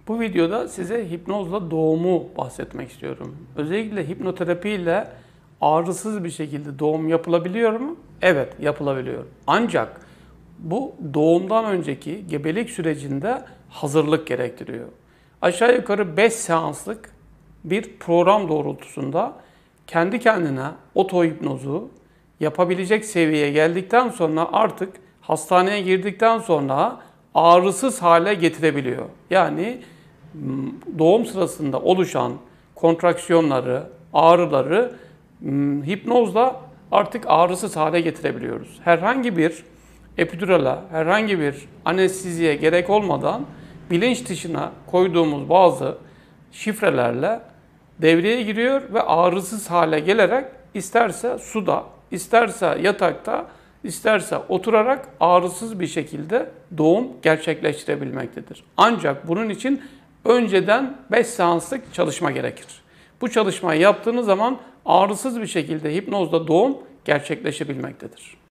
Bu videoda size hipnozla doğumu bahsetmek istiyorum. Özellikle hipnoterapi ile ağrısız bir şekilde doğum yapılabiliyor mu? Evet, yapılabiliyor. Ancak bu doğumdan önceki gebelik sürecinde hazırlık gerektiriyor. Aşağı yukarı 5 seanslık bir program doğrultusunda kendi kendine otohipnozu yapabilecek seviyeye geldikten sonra artık hastaneye girdikten sonra ağrısız hale getirebiliyor. Yani doğum sırasında oluşan kontraksiyonları, ağrıları hipnozla artık ağrısız hale getirebiliyoruz. Herhangi bir epidurala, herhangi bir anesteziye gerek olmadan bilinç dışına koyduğumuz bazı şifrelerle devreye giriyor ve ağrısız hale gelerek isterse suda, isterse yatakta, isterse oturarak ağrısız bir şekilde doğum gerçekleştirebilmektedir. Ancak bunun için önceden 5 seanslık çalışma gerekir. Bu çalışmayı yaptığınız zaman ağrısız bir şekilde hipnozda doğum gerçekleşebilmektedir.